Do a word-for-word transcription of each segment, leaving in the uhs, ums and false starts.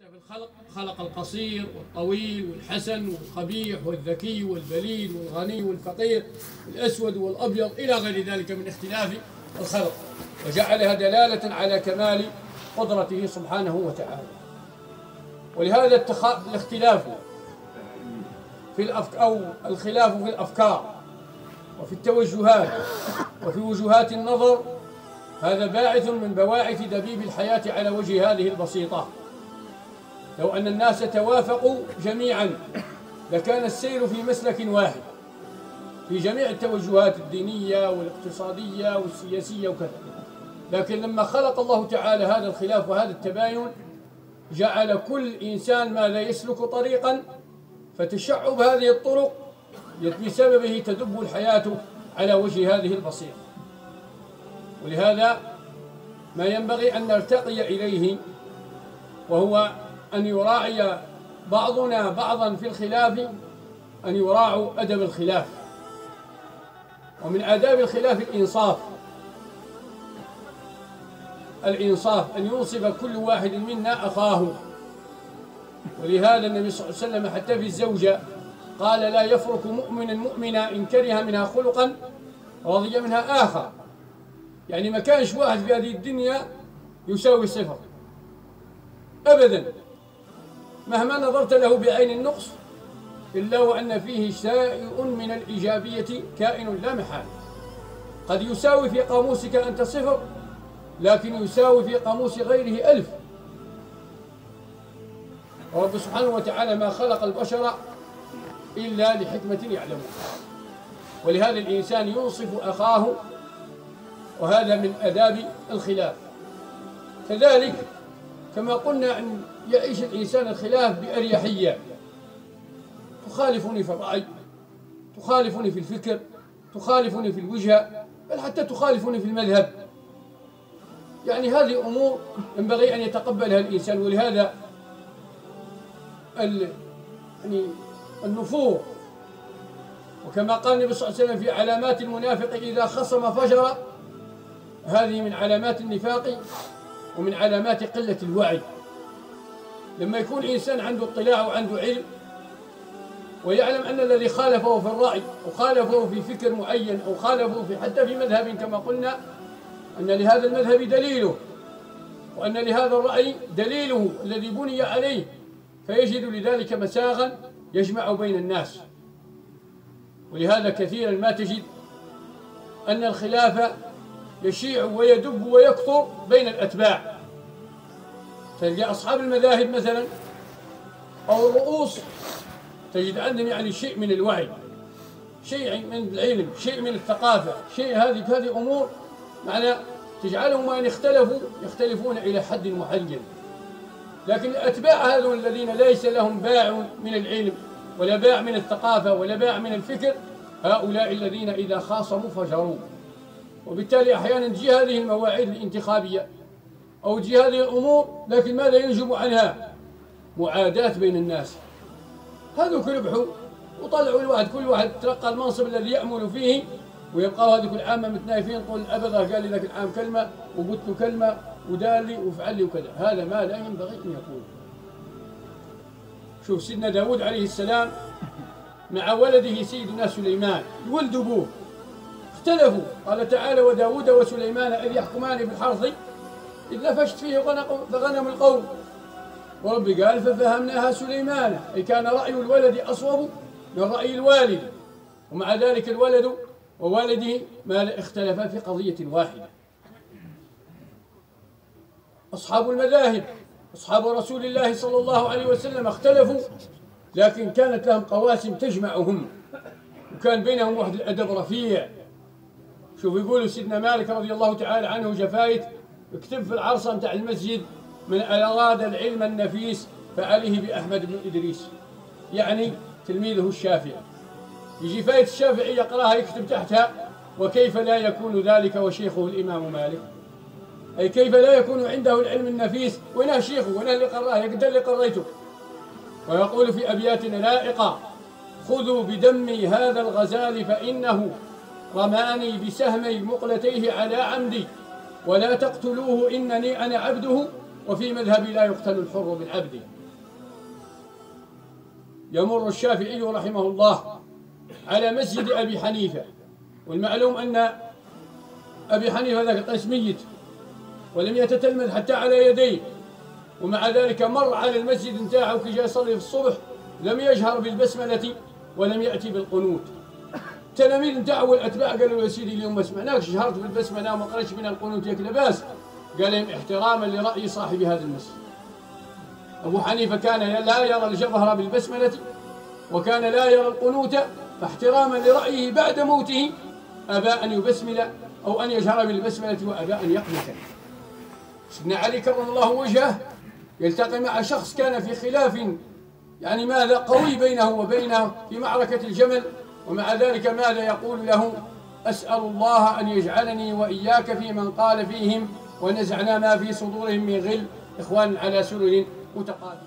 حتى في الخلق خلق القصير والطويل والحسن والقبيح والذكي والبليد والغني والفقير والأسود والأبيض إلى غير ذلك من اختلاف الخلق، وجعلها دلالة على كمال قدرته سبحانه وتعالى. ولهذا الاختلاف في الأفك أو الخلاف في الأفكار وفي التوجهات وفي وجهات النظر هذا باعث من بواعث دبيب الحياة على وجه هذه البسيطة. لو أن الناس توافقوا جميعا لكان السير في مسلك واحد في جميع التوجهات الدينية والاقتصادية والسياسية وكذا، لكن لما خلق الله تعالى هذا الخلاف وهذا التباين جعل كل إنسان ما لا يسلك طريقا، فتشعب هذه الطرق بسببه تدب الحياة على وجه هذه البسيطة. ولهذا ما ينبغي أن نرتقي إليه وهو أن يراعي بعضنا بعضا في الخلاف، أن يراعوا أدب الخلاف. ومن آداب الخلاف الإنصاف، الإنصاف أن ينصف كل واحد منا أخاه. ولهذا النبي صلى الله عليه وسلم حتى في الزوجة قال: لا يفرق مؤمن مؤمنا إن كره منها خلقا رضي منها آخر. يعني ما كانش واحد في هذه الدنيا يساوي صفر أبدا، مهما نظرت له بعين النقص، إلا وأن فيه شيء من الإيجابية كائن لا محال. قد يساوي في قاموسك أنت صفر، لكن يساوي في قاموس غيره ألف. ورب سبحانه وتعالى ما خلق البشر إلا لحكمة يعلمون. ولهذا الإنسان ينصف أخاه، وهذا من آداب الخلاف. كذلك كما قلنا أن يعيش الإنسان الخلاف بأريحية، تخالفني في الرأي، تخالفني في الفكر، تخالفني في الوجهة، بل حتى تخالفني في المذهب. يعني هذه أمور ينبغي أن يتقبلها الإنسان. ولهذا يعني النفور، وكما قال النبي صلى الله عليه وسلم في علامات المنافق إذا خصم فجر، هذه من علامات النفاق ومن علامات قلة الوعي. لما يكون إنسان عنده اطلاع وعنده علم ويعلم أن الذي خالفه في الرأي أو خالفه في فكر معين أو خالفه في حتى في مذهب كما قلنا أن لهذا المذهب دليله وأن لهذا الرأي دليله الذي بني عليه، فيجد لذلك مساغا يجمع بين الناس. ولهذا كثيرا ما تجد أن الخلاف يشيع ويدب ويكثر بين الأتباع. تلقى أصحاب المذاهب مثلا أو الرؤوس تجد عندهم يعني شيء من الوعي، شيء من العلم، شيء من الثقافة، شيء هذه هذه أمور معنى تجعلهم وإن اختلفوا يختلفون إلى حد معين. لكن الأتباع هذول الذين ليس لهم باع من العلم ولا باع من الثقافة ولا باع من الفكر، هؤلاء الذين إذا خاصموا فجروا. وبالتالي أحيانا تجي هذه المواعيد الانتخابية أو تجي هذه الأمور، لكن ماذا ينجم عنها؟ معاداة بين الناس. هذوك ربحوا وطلعوا الواحد، كل واحد تلقى المنصب الذي يأمل فيه، ويبقوا هذوك العامة متنايفين، قل أبدا قال لي ذاك العام كلمة وقلت له كلمة ودار لي وفعل لي وكذا. هذا ما لا ينبغي أن يكون. شوف سيدنا داود عليه السلام مع ولده سيدنا سليمان، ولد أبوه، اختلفوا. قال تعالى: وداود وسليمان إذ يحكمان في الحرث إذ نفشت فيه غنم القوم. وربي قال: ففهمناها سليمان، أي كان رأي الولد أصوب من رأي الوالد، ومع ذلك الولد ووالده ما اختلفا في قضية واحدة. أصحاب المذاهب أصحاب رسول الله صلى الله عليه وسلم اختلفوا، لكن كانت لهم قواسم تجمعهم، وكان بينهم واحد الأدب رفيع. شوف يقولوا سيدنا مالك رضي الله تعالى عنه جفايت اكتب في العرصة متاع المسجد: من أراد العلم النفيس فعليه بأحمد بن إدريس، يعني تلميذه الشافعي. يجي فايت الشافعي يقراها يكتب تحتها: وكيف لا يكون ذلك وشيخه الإمام مالك، أي كيف لا يكون عنده العلم النفيس وينه شيخه وينه اللي قراه يقدر اللي قريته. ويقول في أبيات لائقة: خذوا بدمي هذا الغزال فإنه رماني بسهمي مقلتيه على عمدي، ولا تقتلوه إنني أنا عبده وفي مذهبي لا يقتل الحر بالعبد. يمر الشافعي رحمه الله على مسجد أبي حنيفة، والمعلوم أن أبي حنيفة ذاك الطيس ميت ولم يتتلمذ حتى على يديه، ومع ذلك مر على المسجد نتاعه كي جاء يصلي في الصبح لم يجهر بالبسملة ولم يأتي بالقنوت. التلاميذ نتاعه والأتباع قالوا يا سيدي اليوم ما سمعناكش جهرت بالبسملة وما قرأتش من القنوت، ياك لاباس؟ قال لهم احتراما لرأي صاحب هذا المسجد. أبو حنيفة كان لا يرى الجهر بالبسملة وكان لا يرى القنوت، فاحتراما لرأيه بعد موته أبى أن يبسمل أو أن يجهر بالبسملة وأبى أن يقنت. سيدنا علي كرم الله وجهه يلتقي مع شخص كان في خلاف يعني ماذا قوي بينه وبينه في معركة الجمل، ومع ذلك ماذا يقول له؟ أسأل الله أن يجعلني وإياك في من قال فيهم ونزعنا ما في صدورهم من غل إخوان على سرر متقابل.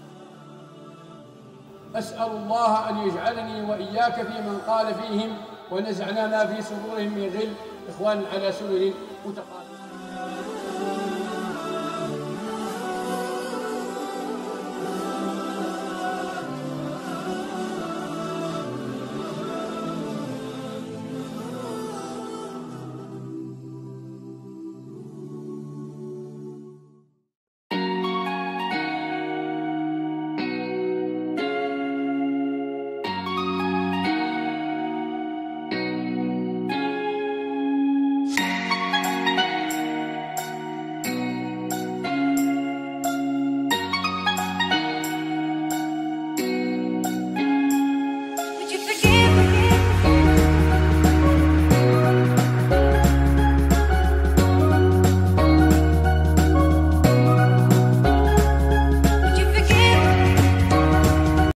أسأل الله أن يجعلني وإياك في من قال فيهم ونزعنا ما في صدورهم من غل إخوان على سرر متقابل.